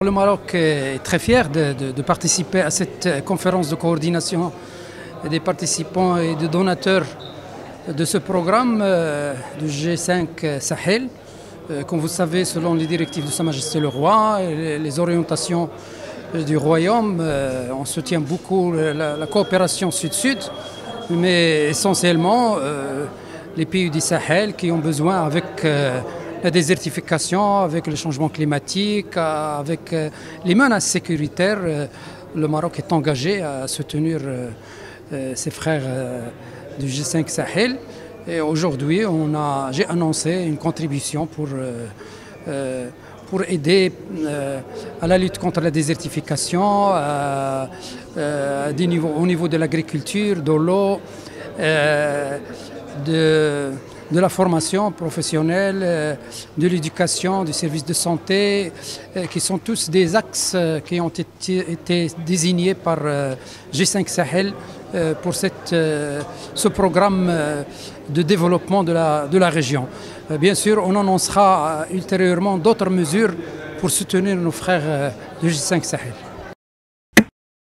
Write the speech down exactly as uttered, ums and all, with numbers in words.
Le Maroc est très fier de, de, de participer à cette conférence de coordination des participants et des donateurs de ce programme euh, du G cinq Sahel. Euh, comme vous savez, selon les directives de Sa Majesté le Roi et les, les orientations du Royaume, euh, on soutient beaucoup la, la coopération Sud-Sud, mais essentiellement euh, les pays du Sahel qui ont besoin, avec euh, la désertification, avec le changement climatique, avec euh, les menaces sécuritaires, euh, le Maroc est engagé à soutenir euh, euh, ses frères euh, du G cinq Sahel. Et aujourd'hui, on a, j'ai annoncé une contribution pour, euh, euh, pour aider euh, à la lutte contre la désertification, euh, euh, des niveaux, au niveau de l'agriculture, de l'eau, euh, de, de la formation professionnelle, euh, de l'éducation, du service de santé, euh, qui sont tous des axes euh, qui ont été, été désignés par euh, G cinq Sahel euh, pour cette, euh, ce programme euh, de développement de la, de la région. Euh, bien sûr, on annoncera euh, ultérieurement d'autres mesures pour soutenir nos frères euh, du G cinq Sahel.